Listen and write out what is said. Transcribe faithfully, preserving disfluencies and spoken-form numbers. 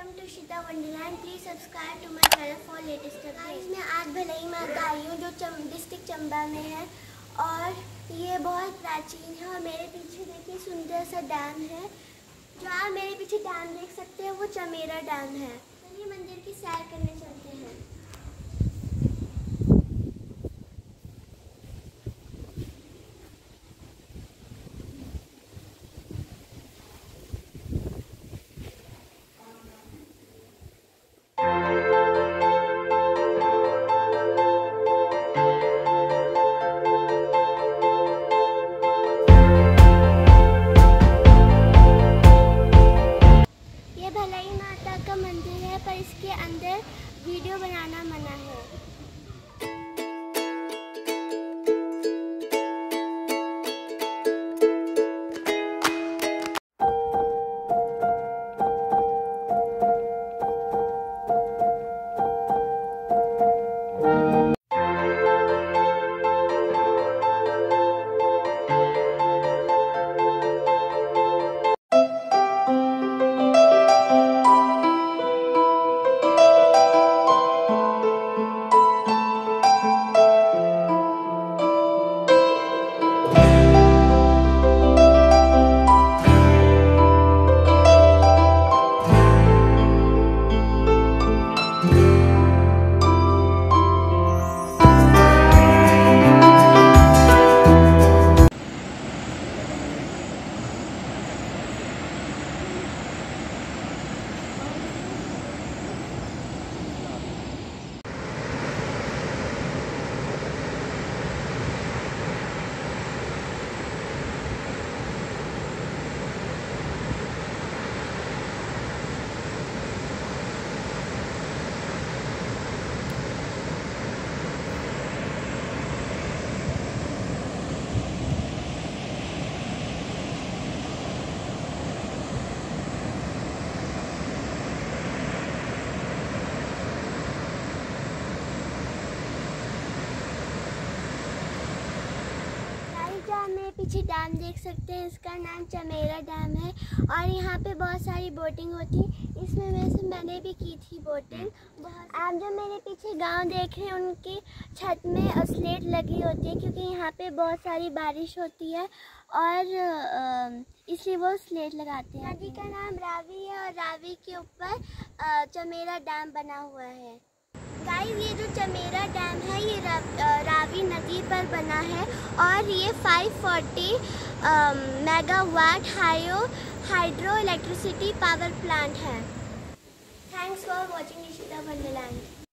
Welcome to Ishita wonderland. Please subscribe to my channel for latest updates. मैं आज भलाई माता आई हूँ जो चम डिस्ट्रिक्ट चंबा में है और ये बहुत प्राचीन है। और मेरे पीछे देखिए सुंदर सा डैम है। जो आप मेरे पीछे डैम देख सकते हैं वो चमेरा डैम है। चलिए मंदिर की सैर करने चलते हैं। भलाई माता का मंदिर है पर इसके अंदर वीडियो बनाना मना है। मेरे पीछे डैम देख सकते हैं, इसका नाम चमेरा डैम है और यहाँ पे बहुत सारी बोटिंग होती है। इसमें वैसे मैंने भी की थी बोटिंग। बहुत आप जो मेरे पीछे गांव देख रहे हैं उनकी छत में स्लेट लगी होती है क्योंकि यहाँ पे बहुत सारी बारिश होती है और इसलिए वो स्लेट लगाते हैं। नदी का नाम रावी है और रावी के ऊपर चमेरा डैम बना हुआ है। गाइस ये जो चमेरा डैम है ये रा, रावी नदी पर बना है और ये पाँच सौ चालीस megawatt hydro hydro electricity power plant है। Thanks for watching Ishita Wonderland.